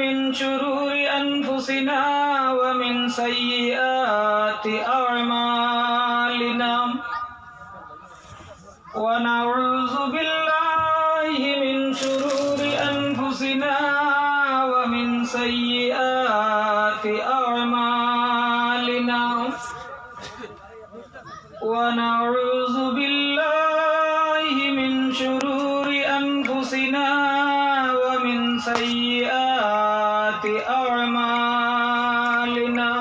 من شرور أنفسنا ومن سيئات أعمالنا ونعوذ بالله من شرور أنفسنا ومن سيئات أعمالنا ونعوذ بالله من شرور أنفسنا ومن سيئات أعمالنا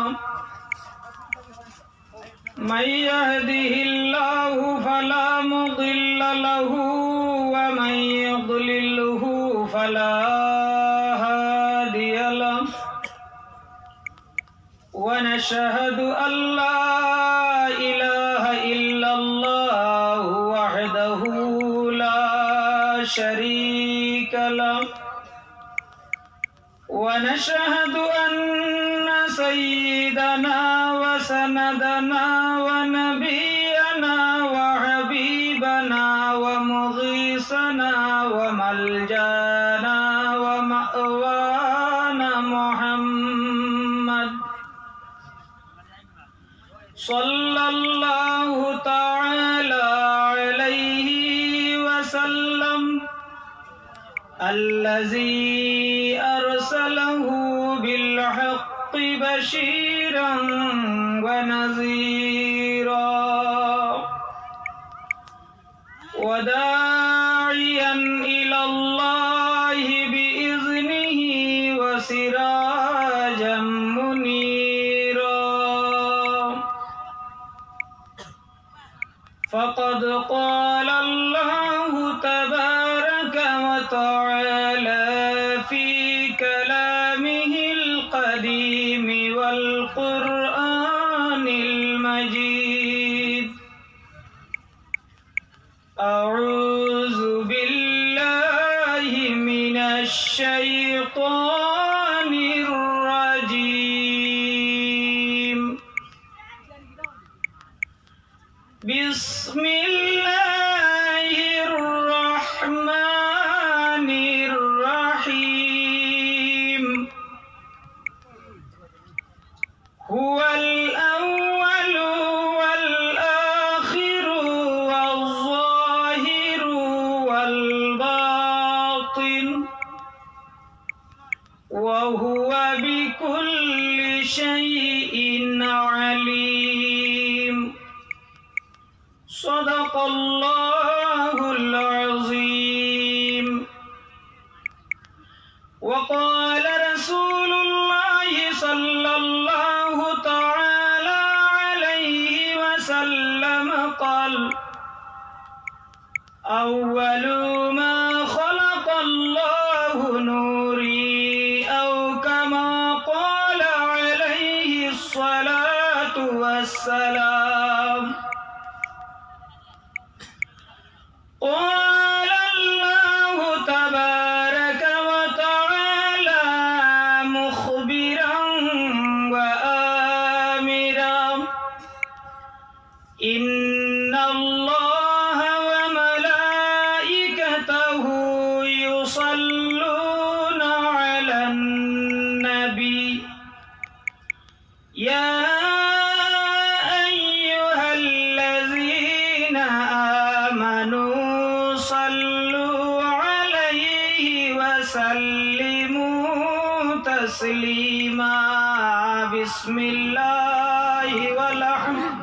من يهده الله فلا مضل له ومن يضلله فلا هادي له ونشهد أن لا إله إلا الله وحده لا شريك له ونشهد أن سيدنا وسندنا ونبينا وحبيبنا ومغيثنا وملجانا ومأوانا محمد صلى الله تعالى عليه وسلم الذي أرسله بالحق بشيرا ونذيرا وداعيا إلى الله بإذنه وسراجا منيرا فقد قال الله تبارك وتعالى في كلامه القديم والقرآن المجيد أعوذ بالله من الشيطان الرجيم بسم الله الرحمن الرحيم هو الأول والآخر والظاهر والباطن وهو بكل شيء عليم صدق الله العظيم وقال رسول الله صلى الله تعالى عليه وسلم قال أول ما خلق الله نوري أو كما قال عليه الصلاة والسلام قال الله تبارك وتعالى مخبرا وآمرا إن الله وملائكته يصلون على النبي يا أيها الذين آمنوا صلوا عليه وسلموا تسليما بسم الله والحمد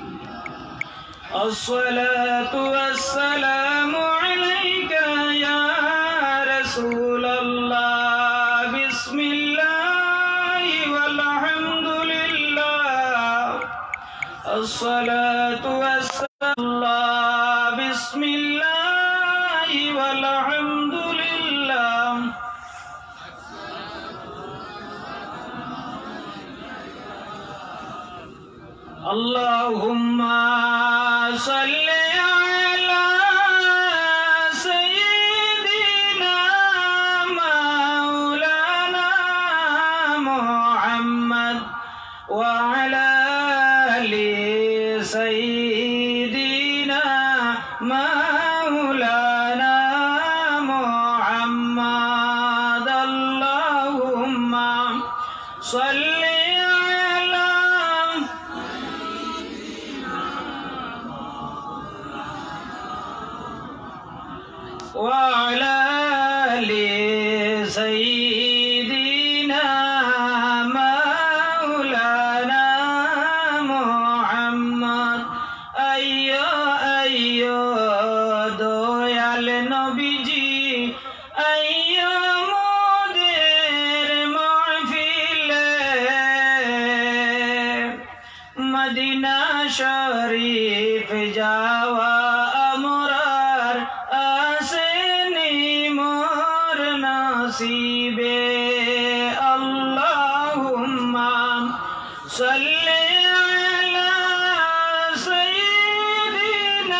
الصلاة والسلام عليك يا رسول الله بسم الله والحمد لله الصلاة والسلام بسم الله والحمد لله اللهم صل على سيدنا مولانا محمد وعلى آل سيدنا مولانا محمد اللهم صلي على وعلى آل سيدنا مولانا محمد أيّو দয়াল নবীজি আইয়ো মোদের মাহফিলে মদিনা শরীফ যাওয়া আমরার আসেনি মোর নসিবে আল্লাহুম্মা সাল্লি আলা সাইয়্যিদিনা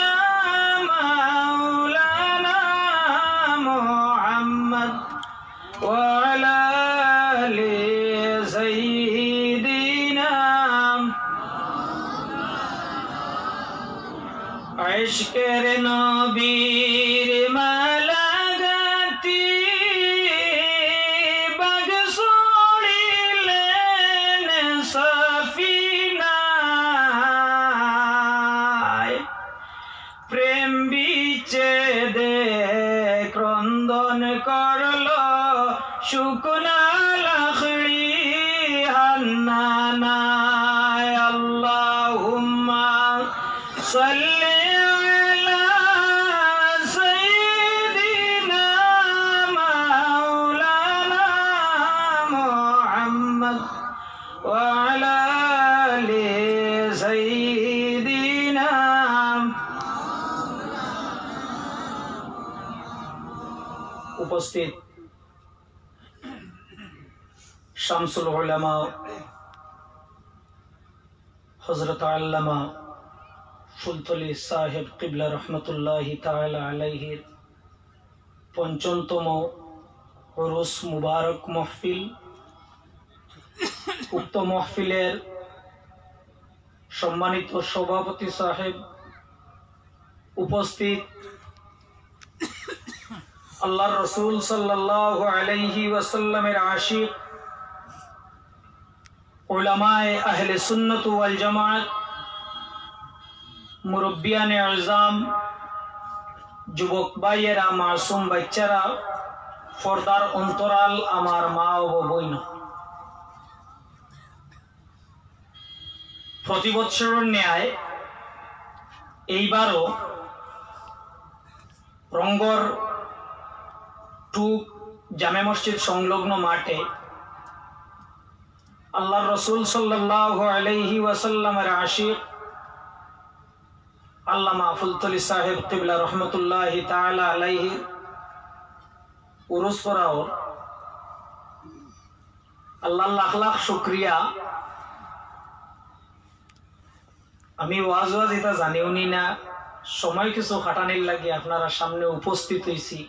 মাওলানা মুহাম্মদ ওয়া আলা আলি সাইয়্যিদিনা ইশকের নবীর মালা গাতি বাগ ছড়িলেন সফিনায় প্রেম বিচ্ছেদে ক্রন্দন করল শুকনা লাখড়ি হান্নানায় আল্লাহুম্মা সাল্লি আলা সাইয়্যিদিনা মাওলানা মুহাম্মদ ওয়া আলা আলি সাইয়্যিদিনা উপস্থিত শামসুল উলামা হযরত আল্লামা ফুলতলি সাহেব কিবলা রহমতুল্লাহি তাআলা আলাইহির পঞ্চমতম উরুস মুবারক মাহফিল। উক্ত মাহফিলের সম্মানিত সভাপতি সাহেব, উপস্থিত আল্লাহর রাসূল সাল্লাল্লাহু আলাইহি ওয়াসাল্লামের আশিক উলামায়ে আহলে সুন্নাত ওয়াল জামাত, মুরব্বিয়ানে আযম, যুবক ভাইয়েরা, মাসুম বাচ্চারা, পর্দার অন্তরাল আমার মা ও বোন, প্রতি বৎসরের ন্যায় এইবারও রঙ্গর টুক জামে মসজিদ সংলগ্ন মাঠে আল্লাহর রাসূল সাল্লাল্লাহু আলাইহি ওয়াসাল্লামের আশিক আল্লামা ফুলতলি সাহেব কিবলা রহমতুল্লাহি তাআলা আলাইহি উরুস পড়াও আল্লাহ লাখ লাখ শুকরিয়া। আমি ওয়াজ এটা জানিও নি না, সময় কিছু খাটানির লাগে আপনারা সামনে উপস্থিত হইছি।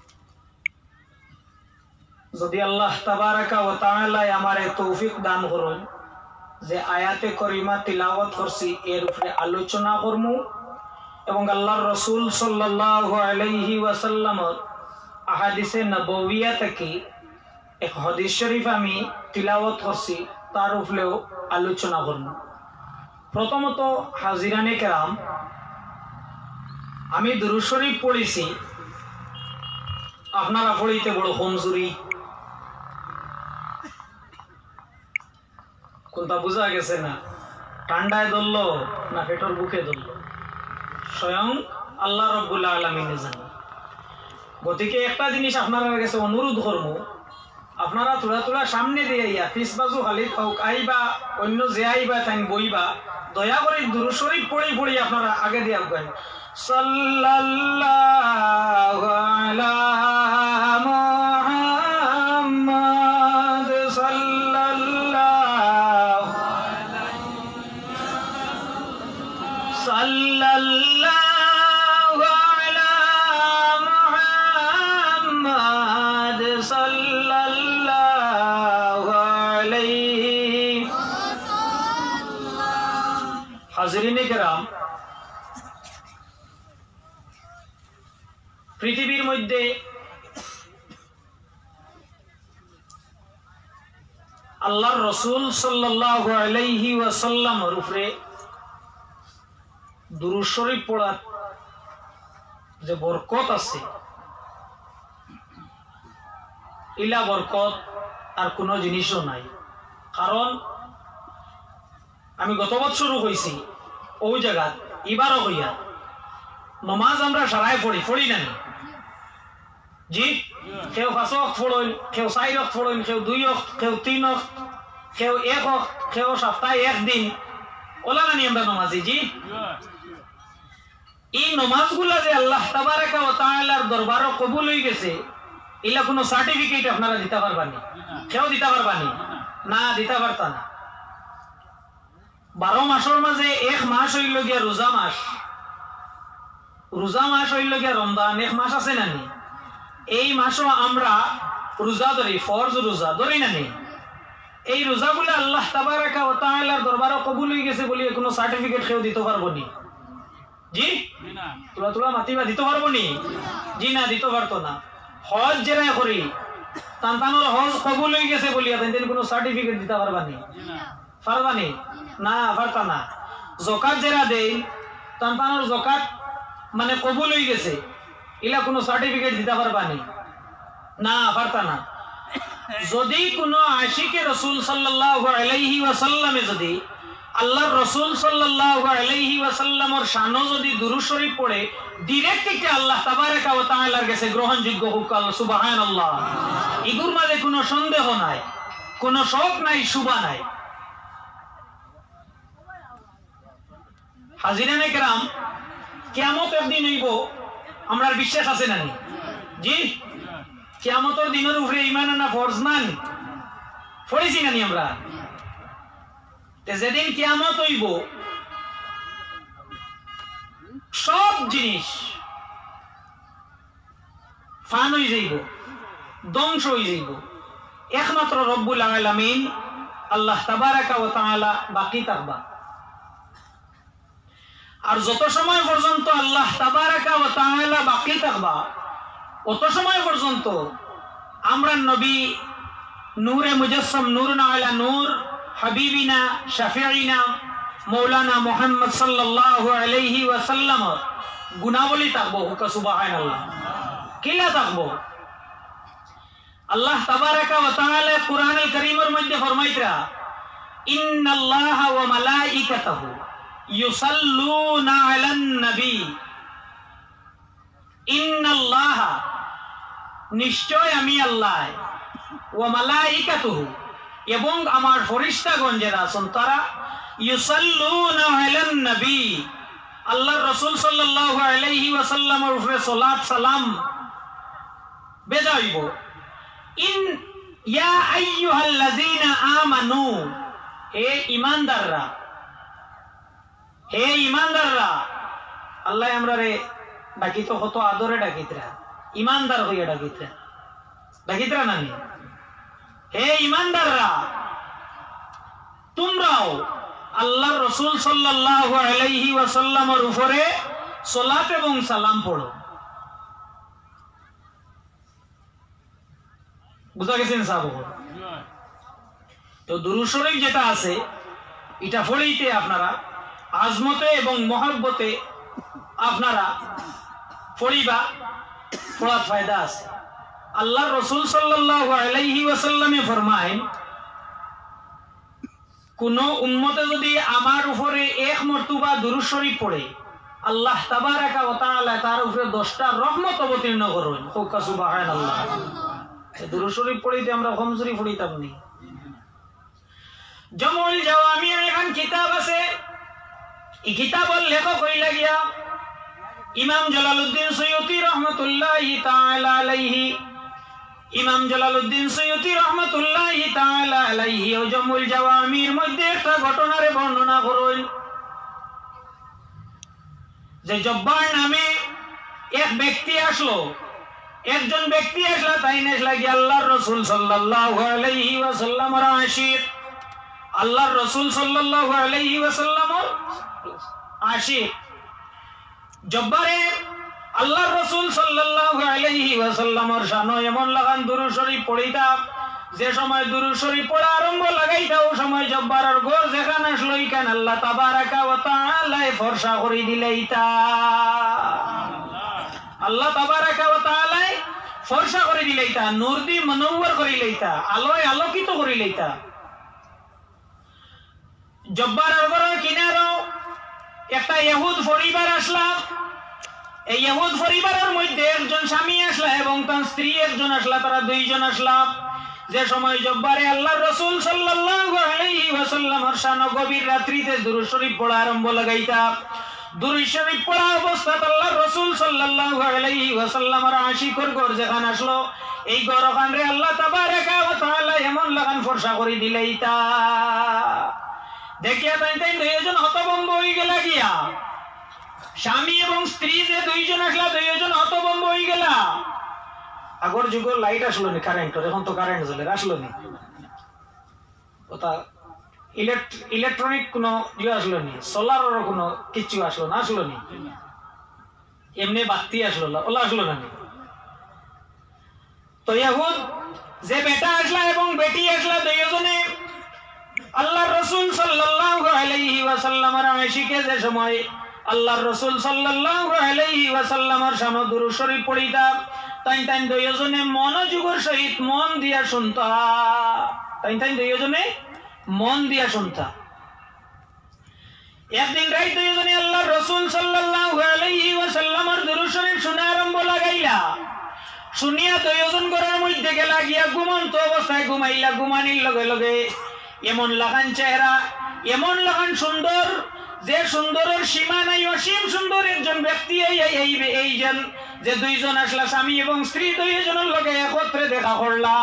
যদি আল্লাহ তাবারাকা ওয়া তাআলা আমারে তৌফিক দান করুন যে আয়াতে করিমা তিলাওয়াত করছি এর উপরে আলোচনা করমু এবং আল্লাহর রাসূল সাল্লাল্লাহু আলাইহি ওয়াসাল্লামের আহাদিসে নববিয়া থেকে এক হাদিস শরীফ আমি তিলাওয়াত করছি, তার উপরেও আলোচনা করমু। প্রথমত হাজিরানে কেরাম, আমি দুরূদ শরীফ পড়েছি, আপনারা পড়িতে বড় কমজোরি, কোনটা বোঝা গেছে না? ঠান্ডায় ধরলো না পেটর বুকে ধরলো, স্বয়ং আল্লাহ রাব্বুল আলামিনে জানেন। গতিকে একটা জিনিস আপনারা কাছে অনুরোধ করবো, আপনারা তোলা তোলা সামনে দিয়ে আইয়া পিস বাজু খালি আইবা, অন্য যে আইবা তাই বইবা, দয়া করে দুরূদ শরীফ পড়ি পড়ি আপনারা আগে দিয়ে আগান। সাল্লাল্লাহু আলা মুহাম্মাদ সাল্লাল্লাহু আলা মুহাম্মাদ সাল্লাল্লাহু আলাইহি। হাজিরিনে কেরাম, পৃথিবীর মধ্যে আল্লাহর রাসূল সাল্লাল্লাহু আলাইহি ওয়াসাল্লামের উপরে দুরূদ শরীফ পড়া যে বরকত আছে, ইলা বরকত আর কোনো জিনিসও নাই। কারণ আমি গত বছর হয়েছি ওই জায়গা, এবারও হইয়া নমাজ আমরা সারাই পড়ি না জি, কেউ 5 ওয়াক্ত পড়েন, কেউ 4 ওয়াক্ত পড়েন, কেউ 2 ওয়াক্ত, কেউ 3 ওয়াক্ত, কেউ 1 ওয়াক্ত, কেউ সপ্তাহে 1 দিন ওলা না আমরা নমাজি জি। এই নমাজগুলা যে আল্লাহ তাবারাকা ওয়া তাআলার দরবারে কবুল হয়ে গেছে, এলা কোনো সার্টিফিকেট আপনারা দিতে পারবানি? কেউ দিতে পারবানি না, দিতে পারতা না। 12 মাসের মাঝে 1 মাস হইল গিয়া রোজা মাস, রোজা মাস হইল গিয়া রমজান, 1 মাস আছে না নি? এই মাসও আমরা রোজা ধরি, ফরজ রোজা ধরি না নি? এই রোজাগুলো আল্লাহ তাবারাকা ওয়া তাআলার দরবারে কবুল হয়ে গেছে বলি কোনো সার্টিফিকেট কেউ দিতে পারবো নি জি? তোলা তোলা মাতিবা দিতে পারবো নি জি? না, দিতে পারতো না। হজ যেরা করি তানতানোর হজ কবুল হয়ে গেছে বলিয়া তাই কোনো সার্টিফিকেট দিতে পারবানি? পারবানি না, পারতা না। যাকাত যেরা দেই তানতানোর যাকাত মানে কবুল হয়ে গেছে, ইলা কোনো সার্টিফিকেট দিতে পারবানি? না, পারতা না। যদি কোনো আশিকে রাসূল সাল্লাল্লাহু আলাইহি ওয়াসাল্লামে যদি আল্লাহর রাসূল সাল্লাল্লাহু আলাইহি ওয়াসাল্লামের শানে যদি দুরূদ শরীফ পড়ে, ডাইরেক্ট কি আল্লাহ তাবারাকা ওয়া তাআলার কাছে গ্রহণযোগ্য হোক। সুবহানাল্লাহ। ইগুর মাঝে কোনো সন্দেহ নাই, কোনো শক নাই, শুভা নাই। হাজিরানে কেরাম, কিয়ামতের দিন হইব আমরার বিশ্বাস আছে না জি? কিয়ামতের দিনের উপরে ঈমান আনা ফরজ মান পড়েছি না আমরা? যেদিন কিয়ামত হইব সব জিনিস ফান হয়ে যাইব, ধ্বংস হয়ে যাইব, একমাত্র রব্বুল আলামিন আল্লাহ তাবারাকা ওয়া তাআলা বাকি থাকবা। আর যত সময় পর্যন্ত আল্লাহ তাবারাকা ওয়া তাআলা বাকি থাকবা, অত সময় পর্যন্ত আমরা নবী নূরে মুজাসসাম নূরুন আলা নূর হাবিবিনা শাফিঈনা মাওলানা মুহাম্মদ সাল্লাল্লাহু আলাইহি ওয়াসাল্লাম গুণাবলী থাকবো। সুবহানাল্লাহ। কিলা থাকবো? আল্লাহ তাবারাকা ওয়া তাআলা কুরআনুল কারীমের মধ্যে ফরমাইতরা, ইন্নাল্লাহা ওয়া মালাইকাতাহু ইউসাল্লুনা আলান নবী। ইন্নাল্লাহা নিশ্চয় আমি আল্লাহ, ওয়া মালাইকাতুহু এবং আমার ফেরেশতাগণ যারা আছেন তারা ইউসাল্লুনা আলান নবী আল্লাহর রাসূল সাল্লাল্লাহু আলাইহি ওয়াসাল্লামের উপরে সালাত সালাম বেজাইব। ইন ইয়া আইয়ুহাল্লাযীনা আমানু, হে ঈমানদাররা, হে ঈমানদাররা। আল্লাহ আমরারে ডাকিত কত আদরে ডাকিতরা, ঈমানদার হইয়া ডাকিতরা, ডাকিতরা নানি? হে ঈমানদাররা, তোমরাও আল্লাহর রাসূল সাল্লাল্লাহু আলাইহি ওয়াসাল্লামের উপরে সালাত এবং সালাম পড়ো। বুঝা গেছেন সাহাব? তো দুরূদ শরীফ যেটা আছে এটা পড়িতে আপনারা আজমতে এবং মহব্বতে আপনারা পড়িবা, পড়ার ফায়দা আছে। আল্লাহর রাসূল সাল্লাল্লাহু আলাইহি ওয়াসাল্লামে ফরমায়, কোন উম্মতে যদি আমার উপরে 1 মর্তবা দুরূদ শরীফ পড়ে, আল্লাহ তাবারাকা ওয়া তাআলা তার উপরে 10টা রহমত অবতীর্ণ করেন। সুবহানাল্লাহ। দুরূদ শরীফ পড়িতে আমরা কমজোরি পড়িতাম নি। জামুল জাওয়ামি এখন কিতাব আছে, এই কিতাবের লেখক হইলা গিয়া ইমাম জালালউদ্দিন সুয়ুতি রাহমাতুল্লাহি তাআলা আলাইহি। ইমাম জালালউদ্দিন সুয়ুতি রাহমাতুল্লাহি তাআলা আলাইহি ও জামুল জাওয়ামির মধ্যে একটা ঘটনার বর্ণনা করেন যে জব্বার নামে এক ব্যক্তি আসলো, একজন ব্যক্তি আসলা, তাই আসলা গিয়ে আল্লাহর রাসূল সাল্লাল্লাহু আলাইহি ওয়াসাল্লামের আশিক, আল্লাহর রাসূল সাল্লাল্লাহু আলাইহি ওয়াসাল্লামের আশিক। জব্বারে আল্লাহর রাসূল সাল্লাল্লাহু আলাইহি ওয়াসাল্লামের শানে এমন লাগান দুরূদ শরীফ পড়িতা যে সময় দুরূদ শরীফ পড়া আরম্ভ লাগাইতা ও সময় জব্বারের ঘর যেখানে আসলো ইখান আল্লাহ তাবারাকা ওয়া তাআলা ফরসা করে দিলাইতা আল্লাহ তাবারাকা ওয়া তাআলা ফরসা করে দিলাইতা নূর দি মনোওয়ার করে দিলাইতা আলোয় আলোকিত করে দিলাইতা জব্বারের ঘরের কিনারো একটা ইহুদ পরিবার আসলা এই ইহুদ পরিবারের মধ্যে একজন স্বামী আসলা এবং তার স্ত্রী একজন আসলা তারা দুইজন আসলা যে সময় জব্বারে আল্লাহর রাসূল সাল্লাল্লাহু আলাইহি ওয়াসাল্লামের শানে গভীর রাত্রিতে দুরূদ শরীফ পড়া আরম্ভ লাগাইতা দুরূদ শরীফ পড়া অবস্থায় আল্লাহর রাসূল সাল্লাল্লাহু আলাইহি ওয়াসাল্লামের আশিকর ঘর যেখানে আসলো এই ঘরখানে আল্লাহ তাবারাকা ওয়া তাআলা এমন লাগান ফরসা করে দিলাইতা দেখিয়া তাই দুইজন হতভম্ব হয়ে গেলা গিয়া স্বামী এবং স্ত্রী যে দুইজন আসলা দুইজন হতভম্ব হয়ে গেলা আগর যুগ লাইট আসলো নি কারেন্ট এখন তো কারেন্ট জ্বলে আসলো নি ওটা ইলেকট্রনিক কোনো ইয়ে আসলো নি সোলারের কোনো কিছু আসলো নি এমনি বাতি আসলো ওলা আসলো না তো ইহুদ যে বেটা আসলা এবং বেটি আসলা দুইজনে আল্লাহর রাসূল সাল্লাল্লাহু আলাইহি ওয়াসাল্লামের আশিকে যে সময় আল্লাহর রাসূল সাল্লাল্লাহু আলাইহি ওয়াসাল্লামের শানে দুরূদ শরীফ পড়িতা তাই দুইজনে মনোযোগের সহিত মন দিয়া শুনতা তাই দুইজনে মন দিয়া শুনতা একদিন রাত দুইজনে আল্লাহর রাসূল সাল্লাল্লাহু আলাইহি ওয়াসাল্লামের দুরূদ শরীফ শোনা আরম্ভ লাগাইলা শুনিয়া দুইজন ঘরের মধ্যে গেলা গিয়া ঘুমন্ত অবস্থায় ঘুমাইলা ঘুমানির লগে লগে এমন লাগান চেহারা এমন লাগান সুন্দর যে সুন্দরের সীমা নাই অসীম সুন্দর একজন ব্যক্তি এইজন যে দুইজন আসলা স্বামী এবং স্ত্রী দুইজনের লগে একত্রে দেখা করলা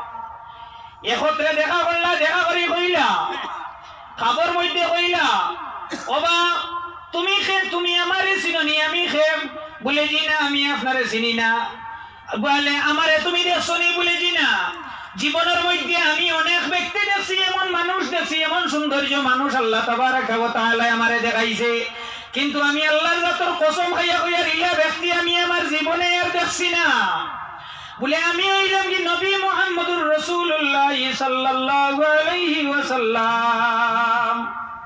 দেখা করি কইলা খাবার মধ্যে কইলা ওবা তুমি আমারে চিনি আমি খেম বলে জি না আমি আপনারে চিনি না বলে আমারে তুমি দেখছো নি বলে জি না জীবনের মধ্যে আমি অনেক ব্যক্তি দেখছি এমন মানুষ দেখছি এমন সৌন্দর্য মানুষ আল্লাহ তাবারাকা ওয়া তাআলা আমারে দেখাইছে কিন্তু আমি আল্লাহর জাতের কসম খাইয়া কইয়া ইলা ব্যক্তি আমি আমার জীবনে আর দেখছি না বলে আমি হইলাম কি নবী মুহাম্মদুর রাসূলুল্লাহ সাল্লাল্লাহু আলাইহি ওয়াসাল্লাম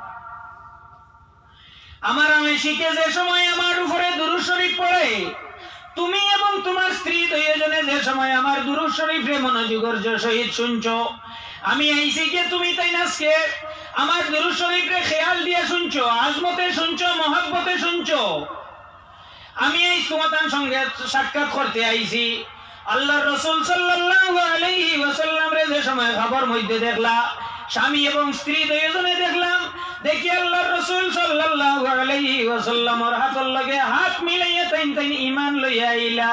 আমার আশিকে যে সময় আমার উপরে দুরূদ শরীফ পড়ে তুমি এবং তোমার স্ত্রী দুইজনে যে সময় আমার দুরূদ শরীফে মনোযোগের সহিত শুনছো আমি আইছি যে তুমি তাই আজকে আমার দুরূদ শরীফে খেয়াল দিয়ে শুনছো আজমতে শুনছো মহব্বতে শুনছো আমি এই তোমার সঙ্গে সাক্ষাৎ করতে আইছি আল্লাহর রাসূল সাল্লাল্লাহু আলাইহি ওয়াসাল্লাম রে যে সময় খবর মধ্যে দেখলা স্বামী এবং স্ত্রী দুইজনে দেখলাম দেখি আল্লাহর রাসূল সাল্লাল্লাহু আলাইহি ওয়াসাল্লামের হাতের লগে হাত মিলাইয়া তাই ঈমান লইয়া আইলা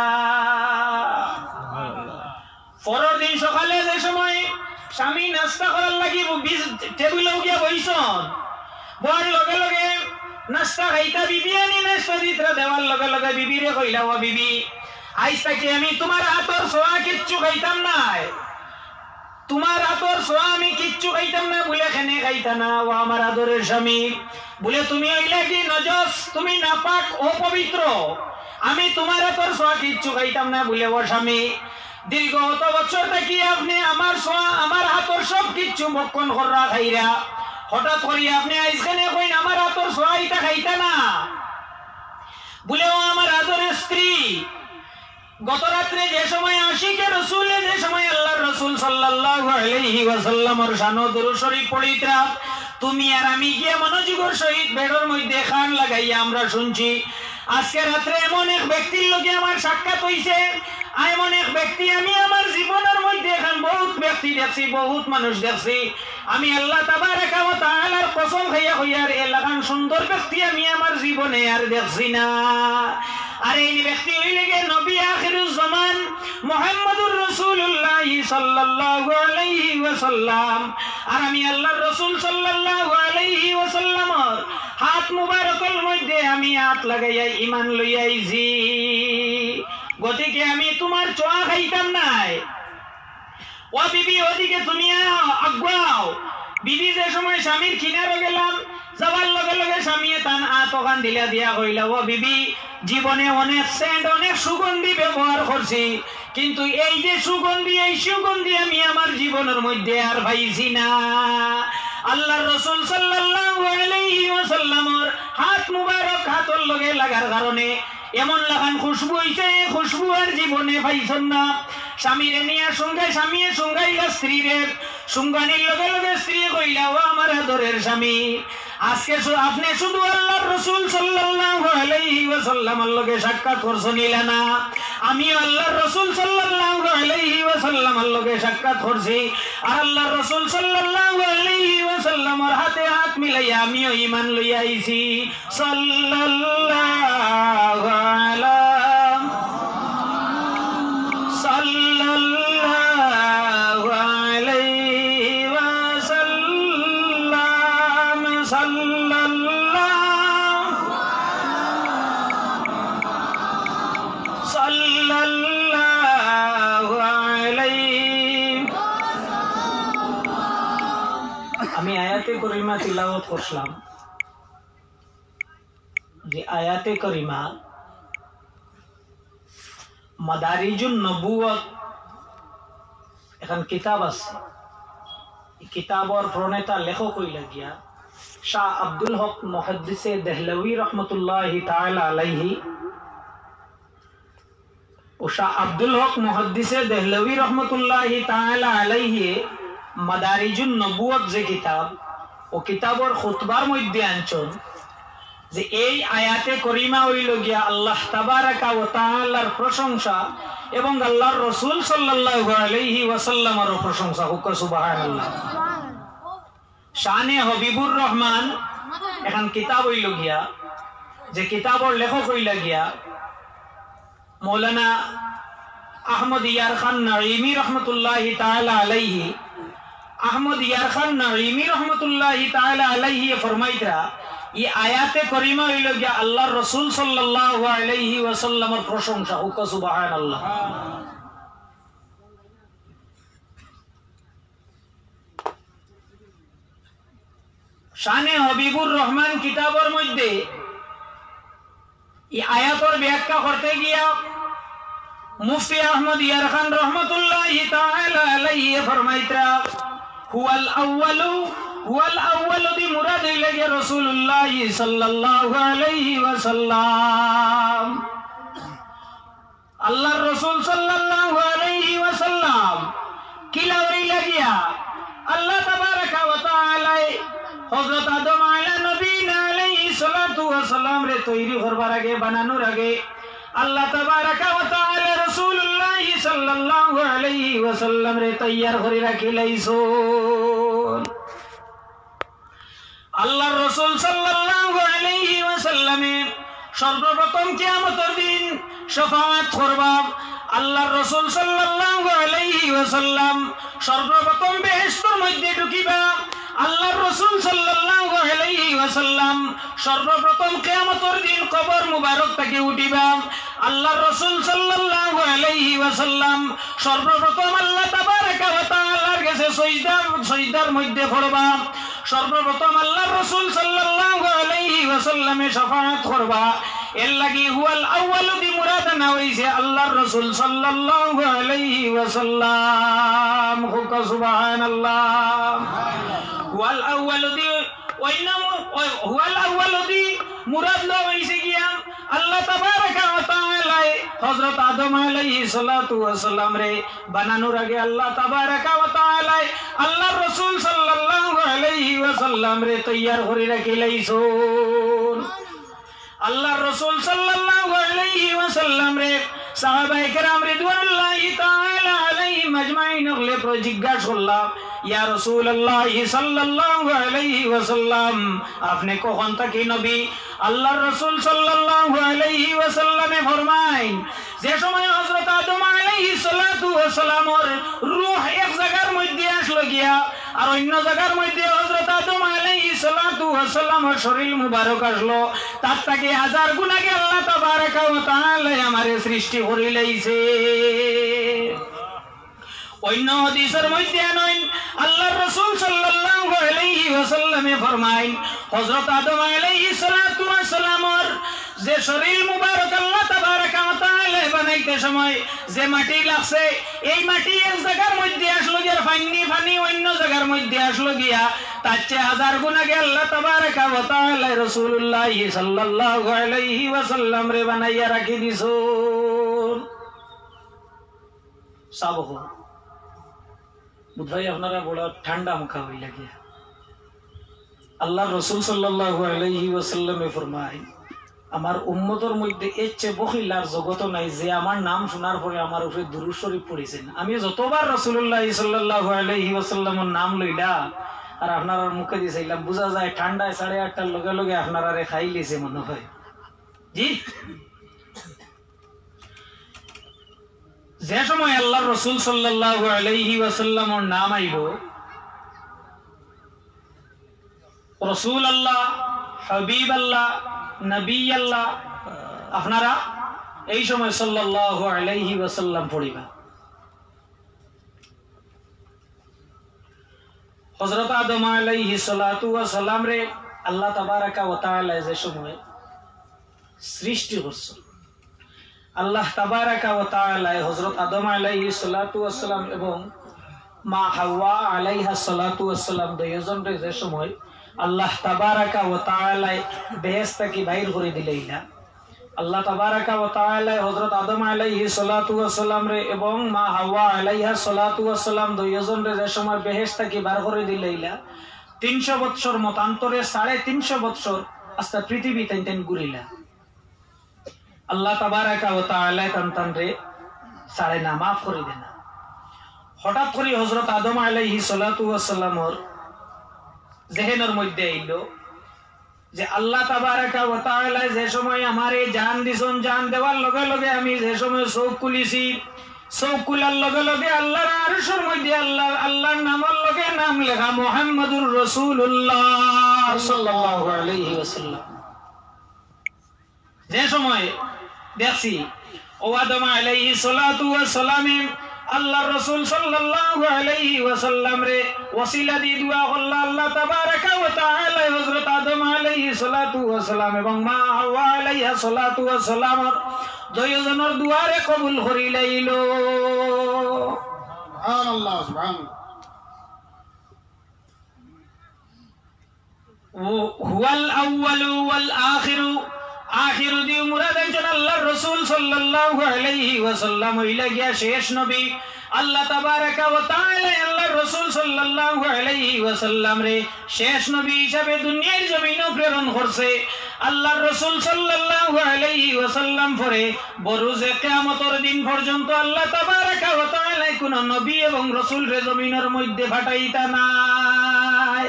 পরের দিন সকালে যে সময় স্বামী নাস্তা করার লাগি টেবিলে গিয়া বইছন বর লগে লগে নাস্তা খাইতা বিবি আনি নাস্তা দিতরা দেওয়ার লগে লগে বিবিরে কইলা ও বিবি আইজ থেকে আমি তোমার হাতের ছোঁয়া কিচ্ছু খাইতাম না তোমার হাতের ছোঁয়া আমি কিচ্ছু খাইতাম না বলে খেনে খাইতা না ও আমার আদরের স্বামী বলে তুমি হইলে কি নজস তুমি নাপাক অপবিত্র আমি তোমার হাতের ছোঁয়া কিচ্ছু খাইতাম না বলে ও স্বামী দীর্ঘ অত বছর থেকে আপনি আমার ছোঁয়া আমার হাতের সব কিচ্ছু ভক্ষণ করা খাইরা হঠাৎ করি আপনি আইসখানে কইন আমার হাতের ছোঁয়া এটা খাইতা না বলে ও আমার আদরের স্ত্রী গত রাত্রে যে সময় আশিকে রাসূল যে সময় আল্লাহর রাসূল সাল্লাল্লাহু আলাইহি ওয়াসাল্লামের শানে দুরূদ শরীফ পড়িতরা তুমি আর আমি গিয়ে মনোযোগের সহিত বেড়র মধ্যে কান লাগাইয়া আমরা শুনছি আজকে রাত্রে এমন এক ব্যক্তির লগে আমার সাক্ষাৎ হইছে এমন এক ব্যক্তি আমি আমার জীবনের মধ্যে এখন বহুত ব্যক্তি দেখছি বহুত মানুষ দেখছি আমি আল্লাহ তাবারাকা ওয়া তাআলার কসম খাইয়া কইয়ার এলাকান সুন্দর ব্যক্তি আমি আমার জীবনে আর দেখছি না আর এই ব্যক্তি হইলে গে নবী আখিরুজ জামান মুহাম্মদুর রাসূলুল্লাহ সাল্লাল্লাহু আলাইহি ওয়াসাল্লাম আর আমি আল্লাহর রাসূল সাল্লাল্লাহু আলাইহি ওয়াসাল্লামের হাত মুবারকের মধ্যে আমি হাত লাগাইয়া ঈমান লইয়া আইছি গতিকে আমি তোমার ছোঁয়া খাইতাম নাই ও বিবি ওদিকে তুমি আগুয়াও বিবি যে সময় স্বামীর কিনারে গেলাম যাওয়ার লগে লগে স্বামী তান আতকান দিলা দিয়া কইলা ও বিবি জীবনে অনেক সেন্ট অনেক সুগন্ধি ব্যবহার করছি কিন্তু এই যে সুগন্ধি, এই সুগন্ধি আমি আমার জীবনের মধ্যে আর পাইছি না। আল্লাহর রাসূল সাল্লাল্লাহু আলাইহি ওয়াসাল্লামের হাত মুবারক হাতর লগে লাগার কারণে এমন লাগান খুশবু হইছে, খুশবু আর জীবনে পাইছেন না। স্বামীরে নিয়ে সঙ্গে স্বামীর সঙ্গাইলা স্ত্রীরে, সঙ্গানির লগে লগে স্ত্রী কইলা ও আমার আদরের স্বামী, আজকে আপনি শুধু আল্লাহর রাসূল সাল্লাল্লাহু আলাইহি ওয়াসাল্লামের লগে সাক্ষাৎ করছেন না, আমিও আল্লাহর রাসূল সাল্লাল্লাহু আলাইহি ওয়াসাল্লামের লগে সাক্ষাৎ করছি। আর আল্লাহর রাসূল সাল্লাল্লাহু আলাইহি ওয়াসাল্লামের হাতে হাত মিলাইয়া আমিও ঈমান লইয়া আইছি। সাল্লাল্লাহু আলা সাল্লাল্লাহু আলাইহি ওয়াসাল্লাম, সাল্লাল্লাহু আলাইহি। আমি আয়াতে করিমা তিলাওয়াত করলাম, যে আয়াতে করিমা মাদারিজুন নবুয়ত এখন কিতাব আছে। কিতাবর প্রণেতা লেখক হইলা গিয়া শাহ আব্দুল হক মুহাদ্দিসে দেহলভী রহমতুল্লাহি তাআলা আলাইহি। ও শাহ আব্দুল হক মুহাদ্দিসে দেহলভী রহমতুল্লাহি তাআলা আলাইহি মাদারিজুন নবুয়ত যে কিতাব, ও কিতাবর খুতবার মধ্যে আনছেন যে এই আয়াতে করিমা হইল গিয়া আল্লাহ তাবারাকা ওয়া তাআলার প্রশংসা এবং আল্লাহর রাসূল সাল্লাল্লাহু আলাইহি ওয়াসাল্লামের প্রশংসা। হুক সুবহানাল্লাহ। শানে হবিবুর রহমান এখন কিতাব হইল গিয়া, যে কিতাবর লেখক হইলা গিয়া মৌলানা আহমদ ইয়ার খান নাঈমি রহমতুল্লাহি তাআলা আলাইহি। আহমদ ইয়ার খান নাঈমি রহমতুল্লাহি তাআলা আলাইহি ফরমাইতা এই আয়াতে করিমা হইল গিয়া আল্লাহর রাসূল সাল্লাল্লাহু আলাইহি ওয়াসাল্লামের প্রশংসা। হুক সুবহানাল্লাহ। শানে হবিবুর রহমান কিতাবের মধ্যে এই আয়াতের ব্যাখ্যা করতে গিয়া মুফতি আহমদ ইয়ার খান রহমতুল্লাহি তাআলা আলাইহি ফরমাইতা হুয়াল আউয়ালু, হুয়াল আউয়ালু দি মুরাদ হইলে গিয়া রাসূলুল্লাহ সাল্লাল্লাহু আলাইহি ওয়াসাল্লাম। আল্লাহর রাসূল সাল্লাল্লাহু আলাইহি ওয়াসাল্লাম কিলা হইলা গিয়া আল্লাহ তাবারাকা ওয়া তাআলা হযরত আদম আলাইহিস নবীনা আলাইহিস সালাতু ওয়া সালাম রে তৈরি করবার আগে, বানানোর আগে আল্লাহ তাবারাকা ওয়া তাআলা রাসূলুল্লাহ সাল্লাল্লাহু আলাইহি ওয়াসাল্লাম রে তৈয়ার করে রাখিলাইছেন। আল্লাহর রাসূল সাল্লাল্লাহু আলাইহি ওয়াসাল্লামে সর্বপ্রথম কিয়ামতের দিন শাফাআত করবা। আল্লাহর রাসূল সাল্লাল্লাহু আলাইহি ওয়াসাল্লাম সর্বপ্রথম বেহেশতের মধ্যে ঢুকিবা। আল্লাহর রাসূল সাল্লাল্লাহু আলাইহি ওয়াসাল্লাম সর্বপ্রথম কিয়ামতের দিন কবর মুবারক থেকে উঠিবা। আল্লাহর রাসূল সাল্লাল্লাহু আলাইহি ওয়াসাল্লাম সর্বপ্রথম আল্লাহ তাবারাকা ওয়া তাআলার কাছে সিজদার মধ্যে পড়বা। সর্বপ্রথম আল্লাহর রাসূল সাল্লাল্লাহু আলাইহি ওয়াসাল্লামে শাফাআত করবা। এর লাগি হুয়াল আউয়ালু দি মুরাদ না হইছে আল্লাহর রাসূল সাল্লাল্লাহু আলাইহি ওয়াসাল্লাম। হুক সুবহানাল্লাহ। হুয়াল আউয়ালু দি হুয়াল আউয়ালু দি মুরাদ না হইছে গিয়া আল্লাহ তাবারাকা ওয়া তাআলা হযরত আদম আলাইহিস সালাতু ওয়া সালাম রে বানানোর আগে আল্লাহ তাবারাকা ওয়া তাআলা আল্লাহর রাসূল সাল্লাল্লাহু আলাইহি ওয়াসাল্লাম রে তৈয়ার করে রাখিলাইছেন। আল্লাহর রাসূল সাল্লাল্লাহু আলাইহি ওয়াসাল্লাম রে সাহাবায়ে কেরাম রিদওয়ানুল্লাহি তাআলা আলাইহিম আজমাইন হলে জিজ্ঞাসা করলাম, ইয়া রাসূলুল্লাহ সাল্লাল্লাহু আলাইহি ওয়াসাল্লাম আপনি কখন থেকে নবী? আল্লাহর রাসূল সাল্লাল্লাহু আলাইহি ওয়াসাল্লামে ফরমায় যে সময় হযরত আদম আলাইহিস সালাতু ওয়া সালামের রূহ এক জায়গার মধ্যে আসলো গিয়া আর অন্য জায়গার মধ্যে হযরত আদম আলাইহিস সালাতু ওয়া সালামের শরীর মুবারক আসলো, তার থেকে হাজার গুণ আগে আল্লাহ তাবারাকা ওয়া তাআলা আমারে সৃষ্টি করিলাইছে। অন্য হাদিসের মধ্যে আনেন আল্লাহর রাসূল সাল্লাল্লাহু আলাইহি ওয়াসাল্লামে ফরমায় হযরত আদম আলাইহিস সালাতু ওয়া সালামের যে শরীর মুবারক আল্লাহ তাবারাকা ওয়া তাআলা তাআলা বানাইতে সময় যে মাটি লাগছে এই মাটি এক জায়গার মধ্যে আসলো গিয়া পানি অন্য জায়গার মধ্যে আসলো গিয়া তার চেয়ে 1000 গুণ আগে আল্লাহ তাবারাকা ওয়া তাআলা রাসূলুল্লাহ সাল্লাল্লাহু আলাইহি ওয়াসাল্লাম রে বানাইয়া রাখি দিছো সাবহ বুঝাই আপনারা বড় ঠান্ডা মুখা হইলা গিয়া আল্লাহ রাসূল সাল্লাল্লাহু আলাইহি ওয়াসাল্লামে ফরমায় আমার উম্মতের মধ্যে এর চেয়ে বখিলার জগত নাই যে আমার নাম শোনার পরে আমার উপরে দুরূদ শরীফ পড়েছেন আমি যতবার রাসূলুল্লাহ সাল্লাল্লাহু আলাইহি ওয়াসাল্লামের নাম লইলা আর আপনার মুখে দিয়েছিলাম বোঝা যায় ঠান্ডায় 8:30টার লগে লগে আপনারা রে খাই লিছে মনে হয় জি যে সময় আল্লাহর রাসূল সাল্লাল্লাহু আলাইহি ওয়াসাল্লামের নাম আইব রাসূল আল্লাহ হাবিব আল্লাহ নবী আল্লাহ আপনারা এই সময় সাল্লাল্লাহু আলাইহি ওয়াসাল্লাম পড়িবা হযরত আদম আলাইহিস সালাতু ওয়াস সালাম রে আল্লাহ তাবারাকা ওয়া তাআলা যে সময় সৃষ্টি করছেন আল্লাহ তাবারাকা ওয়া তাআলা হযরত আদম আলাইহিস সালাতু ওয়াস সালাম এবং মা হাওয়া আলাইহাস সালাতু ওয়াস সালাম দুইজন রে যে সময় আল্লাহ তাবারাকা ওয়া তাআলা বেহেশত থেকে বাইর করে দিলেইলা আল্লাহ তাবারাকা ওয়া তাআলা হযরত আদম আলাইহিস সালাতু ওয়াস সালাম রে এবং মা হাওয়া আলাইহাস সালাতু ওয়াস সালাম দুইজন রে যে সময় বেহেশত থেকে বাইর করে দিলেইলা 300 বছর মতান্তরে 350 বছর আস্তে পৃথিবী তেন ঘুরিলা আল্লাহ তাবারাকা ওয়া তাআলা তান রে সাড়ে না মাফ করে দেনা হঠাৎ করে হযরত আদম আলাইহিস সালাতু ওয়াস সালামর জেহেনের মধ্যে আইলো যে আল্লাহ তাবারাকা ওয়া তাআলা যে সময় আমারে জান দিছন জান দেওয়ার লগে লগে আমি যে সময় চোখ খুলিছি চোখ খুলার লগে লগে আল্লাহর আরশের মধ্যে আল্লাহর নামের লগে নাম লেখা মুহাম্মাদুর রাসূলুল্লাহ সাল্লাল্লাহু আলাইহি ওয়াসাল্লাম যে সময় দেখছি ও আদম আলাইহিস সালাতু ওয়াস সালাম আল্লাহর রাসূল সাল্লাল্লাহু আলাইহি ওয়াসাল্লাম রে ওসিলা দি দোয়া করলা আল্লাহ তাবারাকা ওয়া তাআলা হযরত আদম আলাইহিস সালাতু ওয়াস সালাম এবং মা হাওয়া আলাইহা সালাতু ওয়াস সালাম দুইজনের দুয়ারে কবুল করি লাইলো সুবহানাল্লাহ সুবহানাল্লাহ হুয়াল আউয়ালু ওয়াল আখিরু আখিরু দি মুরাদ একজন আল্লাহর রাসূল সাল্লাল্লাহু আলাইহি ওয়াসাল্লাম হইলা গিয়া শেষ নবী আল্লাহ তাবারাকা ওয়া তাআলা আল্লাহর রাসূল সাল্লাল্লাহু আলাইহি ওয়াসাল্লাম রে শেষ নবী হিসাবে দুনিয়ার জমিনে প্রেরণ করছে আল্লাহর রাসূল সাল্লাল্লাহু আলাইহি ওয়াসাল্লাম পরে বরুজে কিয়ামতের দিন পর্যন্ত আল্লাহ তাবারাকা ওয়া তাআলা কোন নবী এবং রাসূল রে জমিনের মধ্যে ফাটাইতা নাই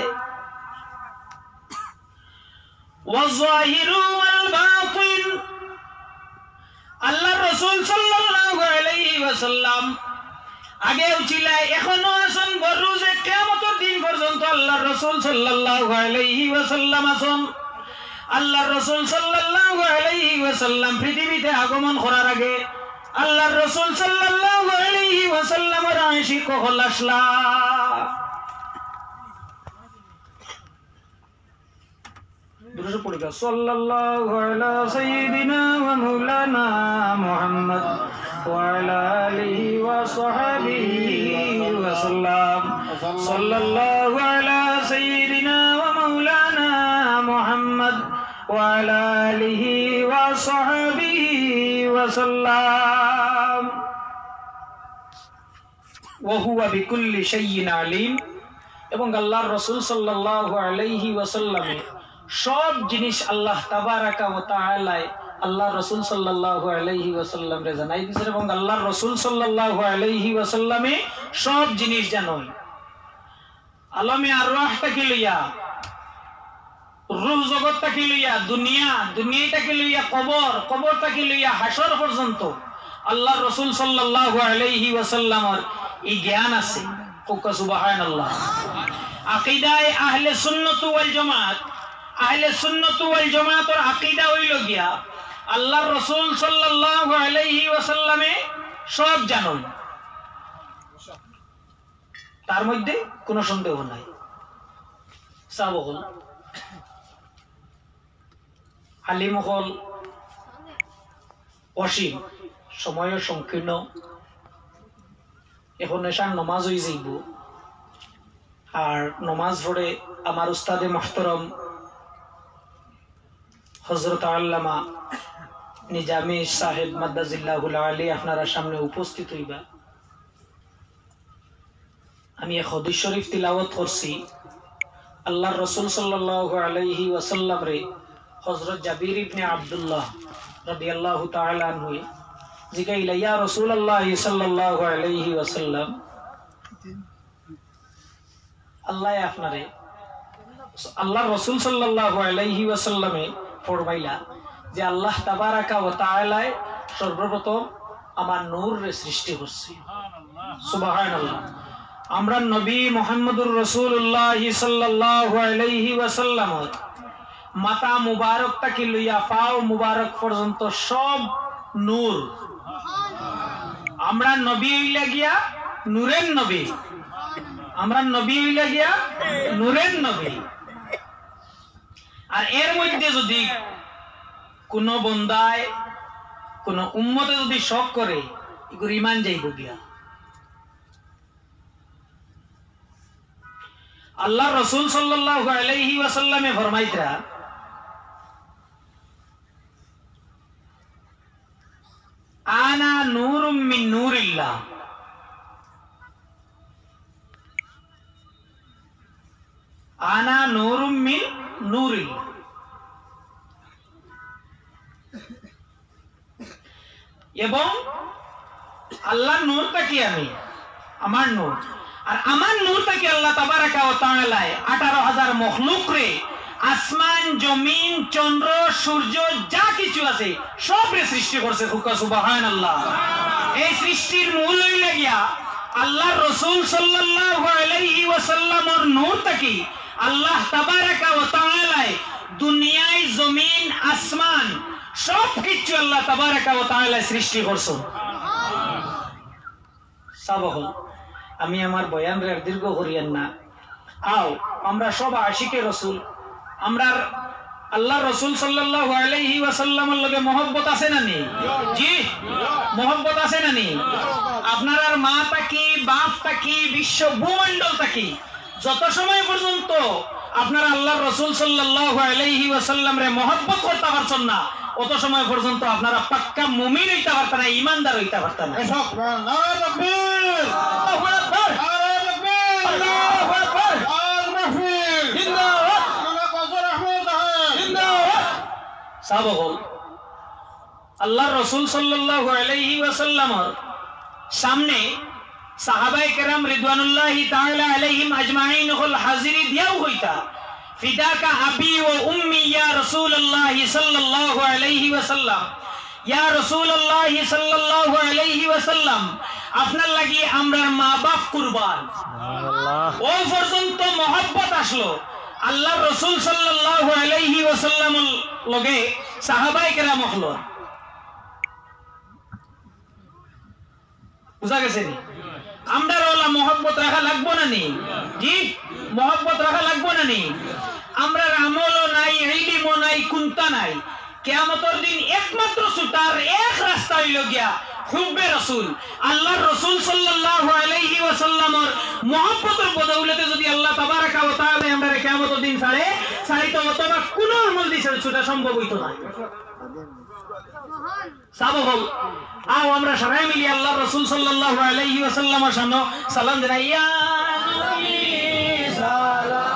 والظاهر والباطن আল্লাহর রাসূল সাল্লাল্লাহু আলাইহি ওয়াসাল্লাম আগেও ছিল এখনো আছেন বরুজে কিয়ামতের দিন পর্যন্ত আল্লাহর রাসূল সাল্লাল্লাহু আলাইহি ওয়াসাল্লাম আছেন আল্লাহর রাসূল সাল্লাল্লাহু আলাইহি ওয়াসাল্লাম পৃথিবীতে আগমন করার আগে আল্লাহর রাসূল সাল্লাল্লাহু আলাইহি ওয়াসাল্লামের আশিক হল আসলা সাল্লাল্লাহু আলা সাইয়্যিদিনা ওয়া মাওলানা মুহাম্মদ ওয়া আলা আলিহি ওয়া সাহবিহি ওয়া সাল্লাম সাল্লাল্লাহু আলা সাইয়্যিদিনা ওয়া মাওলানা মুহাম্মদ ওয়া আলা আলিহি ওয়া সাহবিহি ওয়া সাল্লাম ওয়া হুয়া বিকুল্লি শাইইন আলিম এবং আল্লাহর রাসূল সাল্লাল্লাহু আলাইহি ওয়াসাল্লাম সব জিনিস আল্লাহ তাবারাকা ওয়া তাআলা আল্লাহর রাসূল সাল্লাল্লাহু আলাইহি ওয়াসাল্লাম রে জানাই দিয়েছেন এবং আল্লাহর রাসূল সাল্লাল্লাহু আলাইহি ওয়াসাল্লামে সব জিনিস জানেন আলমে আরওয়াহ থেকে লইয়া রূহ জগৎ থেকে লইয়া দুনিয়াটাকে লইয়া কবর থেকে লইয়া হাসর পর্যন্ত আল্লাহর রাসূল সাল্লাল্লাহু আলাইহি ওয়াসাল্লামের এই জ্ঞান আছে সুবহানাল্লাহ আকীদায়ে আহলে সুন্নাত ওয়াল জামাত আহলে সুন্নাত ওয়াল জামাতের আকীদা হইল গিয়া আল্লাহর রাসূল সাল্লাল্লাহু আলাইহি ওয়াসাল্লামে সব জানেন তার মধ্যে কোনো সন্দেহ নাই সাবহুল আলিম হল অসীম সময় সংকীর্ণ, এখন এসার নমাজ হয়ে যাইব। আর নমাজ পড়ে আমার উস্তাদে মোহতরম হযরত আল্লামা নিজামী সাহেব মাদ্দাজিল্লাহুল আলী আপনারা সামনে উপস্থিত হইবা। আমি এক হাদিস শরীফ তিলাওয়াত করছি। আল্লাহর রাসূল সাল্লাল্লাহু আলাইহি ওয়াসাল্লাম রে হযরত জাবির ইবনে আব্দুল্লাহ রাদিয়াল্লাহু তাআলা আনহু জিগাইলা, ইয়া রাসূলুল্লাহ সাল্লাল্লাহু আলাইহি ওয়াসাল্লাম, আল্লাহর রাসূল সাল্লাল্লাহু আলাইহি ওয়াসাল্লামে ফরমাইলা যে আল্লাহ তাবারাকা ওয়া তাআলা সর্বপ্রথম আমার নূর রে সৃষ্টি করছে। সুবহানাল্লাহ। আমরা নবী মুহাম্মদুর রাসূলুল্লাহ সাল্লাল্লাহু আলাইহি ওয়াসাল্লাম মাথা মুবারক থেকে লইয়া পাও মুবারক পর্যন্ত সব নূর। আমরা নবী হইলা গিয়া নূরের নবী, আমরা নবী হইলা গিয়া নূরের নবী। আর এর মধ্যে যদি কোন বন্দায় কোন উম্মতে যদি শক করে, এগুলো ঈমান যাইব গিয়া। আল্লাহ রাসূল সাল্লাল্লাহু আলাইহি ওয়াসাল্লামে ফরমাইতরা, আনা নূরুম মিন নূরিল্লাহ, আনা নূরুম মিন নূরিল্লাহ। এবং আল্লাহর নূরটা কি? আমি আমার নূর। আর আমার নূরটা কি? আল্লাহ তাবারাকা ওয়া তাআলা 18,000 মখলুক রে, আসমান জমিন চন্দ্র সূর্য যা কিছু আছে সব রে সৃষ্টি করছে। সুবহানাল্লাহ। এই সৃষ্টির মূল হইলা গিয়া আল্লাহর রাসূল সাল্লাল্লাহু আলাইহি ওয়াসাল্লামের নূরটা কি? আল্লাহ তাবারাকা ওয়া তাআলা দুনিয়ায় জমিন আসমান সব কিছু আল্লাহ তাবারাকা ওয়া তাআলা সৃষ্টি করছে। সাবহল আমি আমার বয়ান রে দীর্ঘ করিয়েন না। আও আমরা সব আশিকে রাসূল, আমরা আল্লাহ রাসূল সাল্লাল্লাহু আলাইহি ওয়াসাল্লামের লগে মহব্বত আছে না নি? জি, মহব্বত আছে না নি? আপনার আর মা তাকি বাপ তাকি বিশ্ব ভূমণ্ডল তাকি যত সময় পর্যন্ত আপনারা আল্লাহর রাসূল সাল্লাল্লাহু আলাইহি ওয়াসাল্লাম রে মহব্বত করতে পারছেন না, অত সময় পর্যন্ত আপনারা পাক্কা মুমিন হইতে পারতেন না, ঈমানদার হইতে পারতেন না। নারে তাকবীর, আল্লাহু আকবার, নারে তাকবীর, আল্লাহু আকবার, আল-মাহফিল জিন্দাবাদ, মাওলানা কাজী আহমদ সাহেব জিন্দাবাদ। সাবহল আল্লাহর রাসূল সাল্লাল্লাহু আলাইহি ওয়াসাল্লামের সামনে সাহাবায়ে কেরাম রিদওয়ানুল্লাহি তাআলা আলাইহিম আজমাইন হল হাজিরি দিয়াও হইতা, ফিদাকা আবি ওয়া উম্মি ইয়া রাসূলুল্লাহ সাল্লাল্লাহু আলাইহি ওয়াসাল্লাম, ইয়া রাসূলুল্লাহ সাল্লাল্লাহু আলাইহি ওয়াসাল্লাম, আপনার লাগি আমরার মা বাপ কুরবান। সুবহানাল্লাহ। ওই পর্যন্ত মহব্বত আসলো আল্লাহর রাসূল সাল্লাল্লাহু আলাইহি ওয়াসাল্লামের লগে সাহাবায়ে কেরাম হলো। বুঝা গেছে নি? আমরা ওলা মহব্বত রাখা লাগবো না নি? জি, মহব্বত রাখা লাগবো না নি? আমরা আমলও নাই, ইলমও নাই, কুনতা নাই। কিয়ামতের দিন একমাত্র ছুটার এক রাস্তা হইল গিয়া হুব্বে রাসূল। আল্লাহর রাসূল সাল্লাল্লাহু আলাইহি ওয়াসাল্লামের মহব্বতের বদৌলতে যদি আল্লাহ তাবারাকা ওয়া তাআলা আমরা কিয়ামতের দিন ছাড়িতো, অথবা কোন আমল দিয়ে ছুটা সম্ভব হইতো না। সাবহল আও আমরা সবাই মিলি আল্লাহর রাসূল সাল্লাল্লাহু আলাইহি ওয়াসাল্লামের সামনে সালাম দেই, ইয়া নবী সালাম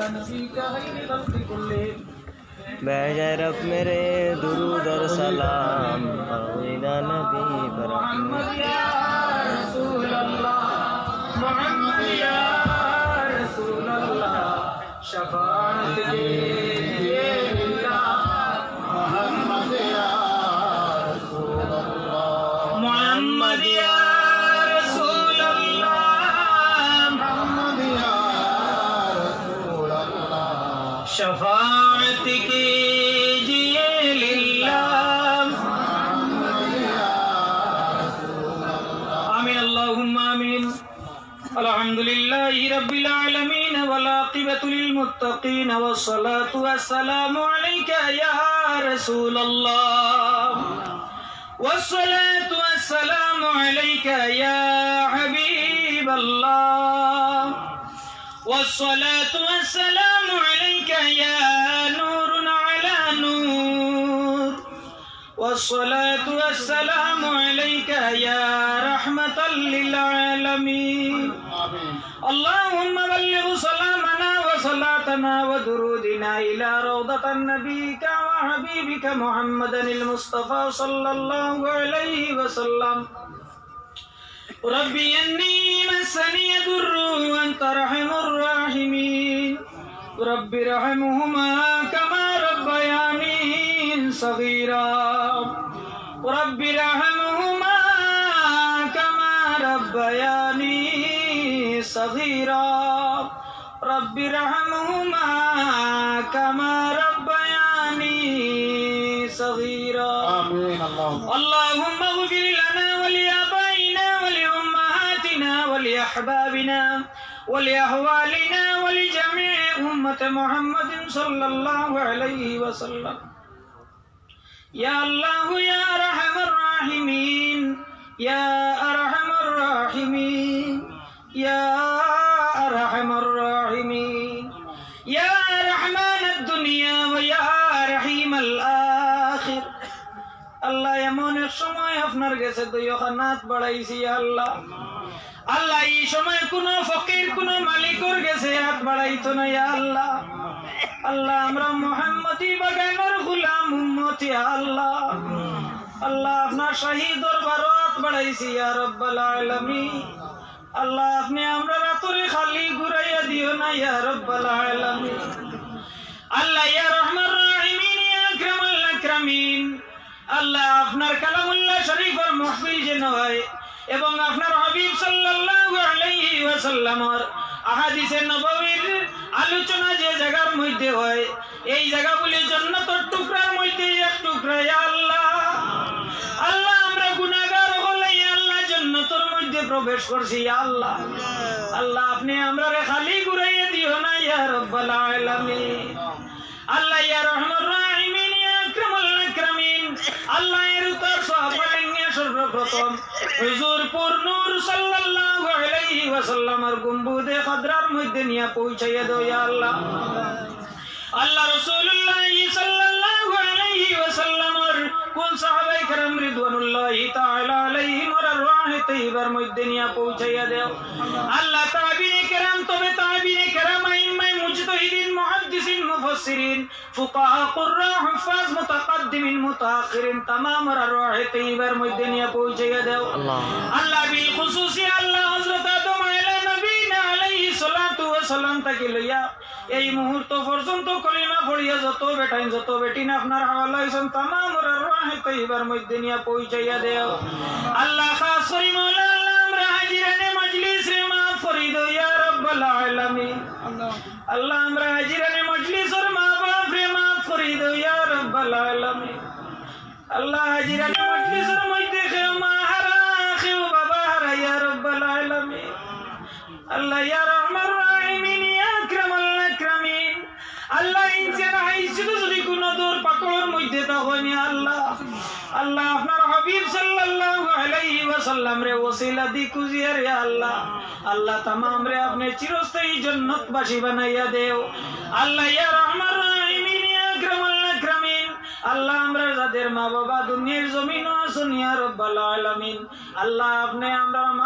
نبيك خير خلق كلهم बेशरफ मेरे दुरूद और सलाम आमीना नबी पर محمد يا رسول الله محمد يا رسول الله شفاعتك يا لله محمد يا رسول الله محمد يا رسول الله محمد يا رسول الله شفاعتك يا لله محمد يا رسول الله آمين اللهم آمين الحمد لله رب العالمين والعاقبة للمتقين والصلاة والسلام عليك يا رسول الله والصلاة والسلام عليك يا حبيب الله والصلاة والسلام عليك يا نور على نور والصلاة والسلام عليك يا رحمة للعالمين آمين اللهم بلغ سلامنا وصلاتنا ودرودنا إلى روضة نبيك وحبيبك محمد المصطفى صلى الله عليه وسلم ربي إني مسني الضر وأنت أرحم الراحمين رب ارحمهما كما ربياني صغيرا رب ارحمهما كما ربياني صغيرا رب ارحمهما كما ربياني صغيرا آمين اللهم اغفر لنا ولآبائنا ولأمهاتنا ولأحبابنا ولأهوالنا ولجميع أمة محمد صلى الله عليه وسلم يا الله يا أرحم الراحمين يا أرحم الراحمين يا أرحم الراحمين يا رحمن الدنيا ويا رحيم الآخر আল্লাহ এমন এক সময় আপনার কাছে দয়াখানাত বাড়াইছি আল্লাহ আল্লাহ এই সময় কোন ফকির কোন মালিকের কাছে হাত বাড়াইতো না ইয়া আল্লাহ আল্লাহ আমরা মুহাম্মদি বাগানের গোলাম উম্মত ইয়া আল্লাহ আল্লাহ আপনার শাহী দরবারত বাড়াইছি ইয়া রাব্বাল আলামিন আল্লাহ আপনি আমরা রাতরে খালি ঘুরাইয়া দিও না ইয়া রাব্বাল আলামিন আল্লাহ ইয়া রহমান রাহিমিন ইয়া আকরামাল আকরামিন আল্লাহ আপনার কালামুল্লাহ শরীফের মাহফিল যেন হয় এবং আপনার হাবিব সাল্লাল্লাহু আলাইহি ওয়াসাল্লামের আহাদিসে নববীর আলোচনা যে জায়গার মধ্যে হয় এই জায়গাগুলি জান্নাতের টুকরার মধ্যে এক টুকরা ইয়া আল্লাহ আল্লাহ আমরা গুনাহগার হলে ইয়া আল্লাহ জান্নাতের মধ্যে প্রবেশ করছি ইয়া আল্লাহ আল্লাহ আপনি আমরারে খালি ঘুরাইয়া দিও না ইয়া রাব্বাল আলামিন আল্লাহ ইয়া রহমান রাহিমিন ইয়া আকরামাল আকরামিন আল্লাহ এর উত্তর সাহাবায়ে সর্বপ্রথম হুজুর পুর নূর সাল্লাল্লাহু আলাইহি ওয়াসাল্লামের গম্বুদে খাদরার মধ্যে নিয়ে পৌঁছাইয়া দাও ইয়া আল্লাহ আল্লাহ রাসূলুল্লাহ সাল্লাল্লাহু আলাইহি ওয়াসাল্লামের কুল সাহাবায়ে کرام রিদওয়ানুল্লাহি তাআলা আলাইহিম ওর রাহ তৈয়বার মধ্যে নিয়ে পৌঁছাইয়া দাও আল্লাহ তাবিঈন کرام তবে তাবিঈন کرام আইম্মায়ে মুজতাহিদিন মুহাদ্দিসিন মুফাসসিরিন ফুকাহা কুররা হুফাজ মুতাকাদ্দিমিন মুতাআখিরিন तमाम ওর রাহ তৈয়বার মধ্যে নিয়ে পৌঁছাইয়া দাও আল্লাহ বিল খুসুসি আল্লাহ হযরত আদম আলাইহিস সালাতু ওয়া সালাম তাকে লইয়া এই মুহূর্ত পর্যন্ত কলিমা পড়িয়া যত বেটাইন যত বেটিন আপনার হাওয়ালা হইছেন तमाम ওর রাহ তৈয়বার মধ্যে নিয়ে পৌঁছাইয়া দাও আল্লাহ খাস করে মাওলা আল্লাহ আমরা হাজিরানে মজলিস রে মাফ করে দাও ইয়া রাব্বাল আলামিন আল্লাহ আমরা হাজিরানে মজলিসের মা বাপ রে মাফ করে দাও ইয়া রাব্বাল আলামিন আল্লাহ হাজিরানে মজলিসের মধ্যে কেউ মা হারা কেউ বাবা হারা ইয়া রাব্বাল আলামিন আল্লাহ ইয়া রহমান রাহিমিন ইয়া আকরামাল আকরামিন আল্লাহ ইনসান আইসি যদি কোন দূর পাকড়ের মধ্যে তাহনি আল্লাহ আল্লাহ আপনার হাবিব সাল্লাল্লাহু আলাইহি ওয়াসাল্লাম রে ওসিলা দি কুজিয়া রে আল্লাহ আল্লাহ तमाम রে আপনি চিরস্থায়ী জান্নাতবাসী বানাইয়া দেও আল্লাহ ইয়া রহমান রাহিমিন ইয়া আকরামাল আকরামিন আল্লাহ আমরা যাদের মা বাবা দুনিয়ার জমিন আছেন ইয়া রাব্বাল আলামিন আল্লাহ আপনি আমরা মা বাবা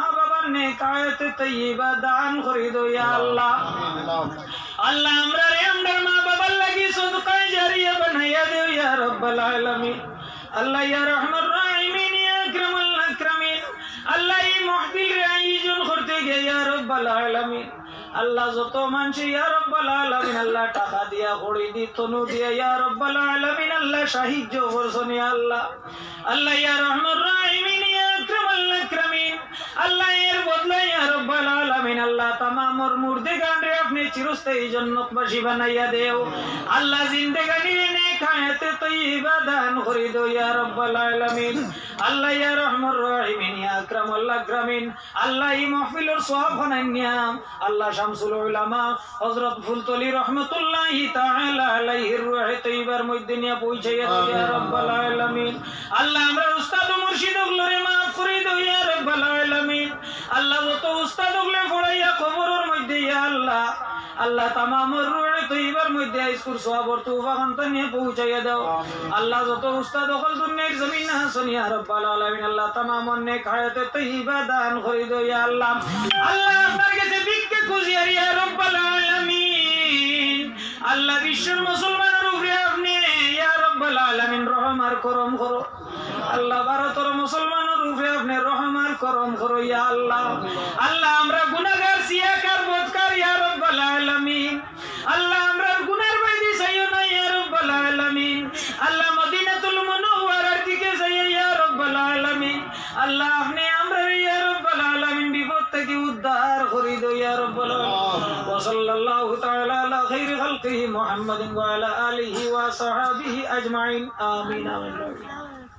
নেক আয়াতে তাইয়্যিবা দান করে দাও ইয়া আল্লাহ। আল্লাহ আমরা রে আমরার মা বাবার লাগি সদকায়ে জারিয়া বানাইয়া দেও ইয়া রাব্বাল আলামিন। আল্লাহ ইয়া রহমান রাহিমিন ইয়া আকরামুল আকরামিন। আল্লাহ এই মাহফিল রে আয়োজন করতে গিয়ে ইয়া রাব্বাল আলামিন আল্লাহ যত মানুষ ইয়া রাব্বাল আলামিন আল্লাহ টাকা দিয়া কড়ি দি তনু দিয়া ইয়া রাব্বাল আলামিন আল্লাহ সাহায্য করছেন ইয়া আল্লাহ। আল্লাহ ইয়া রহমান রাহিমিন ইয়া আকরামুল আকরামিন আল্লাহ এর বদলে ইয়া রাব্বাল আলামিন আল্লাহ তামামর মুর্দেগান রে আপনি চিরস্থায়ী জান্নাতবাসী বানাইয়া দেও। আল্লাহ জিন্দেগানি নেক হায়াতে তাইয়্যিবা দান করে দাও ইয়া রাব্বাল আলামিন। আল্লাহ ইয়া রহমান রাহিমিন ইয়া আকরামুল আকরামিন আল্লাহ এই মাহফিলের সওয়াব বানাইয়া আল্লাহ শামসুল উলামা হযরত ফুলতলি রাহমাতুল্লাহি তাআলা আলাইহির রূহে তাইয়্যিবার মধ্যে নিয়ে পৌঁছাইয়া দাও ইয়া রাব্বাল আলামিন। আল্লাহ আমরা উস্তাদ ও মুর্শিদ গুলোরে মাফ করে দাও ইয়া রাব্বাল আলামিন। আল্লাহ যত উস্তাদ গুলো পড়াইয়া কবরের মধ্যে ইয়া আল্লাহ আল্লাহ তামামর রূহে তাইয়্যিবার মধ্যে আইসকুর সওয়াবর তৌফা খানতা নিয়ে পৌঁছাইয়া দাও। আল্লাহ যত উস্তাদ হল দুনিয়ার জমিন হাসান ইয়া রাব্বাল আলামিন আল্লাহ তামামর নেক হায়াতে তাইয়্যিবা দান করে দাও ইয়া আল্লাহ। আল্লাহ আপনার কাছে ভিক্ষা খুঁজি আর ইয়া রাব্বাল আলামিন আল্লাহ বিশ্বের মুসলমানের উপরে আপনি ইয়া রাব্বাল আলামিন রহম আর করম করো। আল্লাহ ভারতের মুসলমানের উপরে আপনি রহম আর করম করো ইয়া আল্লাহ। আল্লাহ আমরা গুনাহগার সিয়াকার বদকার ইয়া রাব্বাল আলামিন আল্লাহ আমরা গুনার বাইরে চাইও না ইয়া রাব্বাল আলামিন। আল্লাহ মদিনাতুল মুনাওয়ারার দিকে যাই ইয়া রাব্বাল আলামিন আল্লাহ আপনি আমরা ইয়া রাব্বাল আলামিন বিপদ থেকে উদ্ধার করে দাও ইয়া রাব্বাল আলামিন। ওয়া সাল্লাল্লাহু তাআলা আলা খাইরি খালকিহি মুহাম্মাদিন ওয়া আলা আলিহি ওয়া সাহবিহি আজমাইন আমিন আমিন।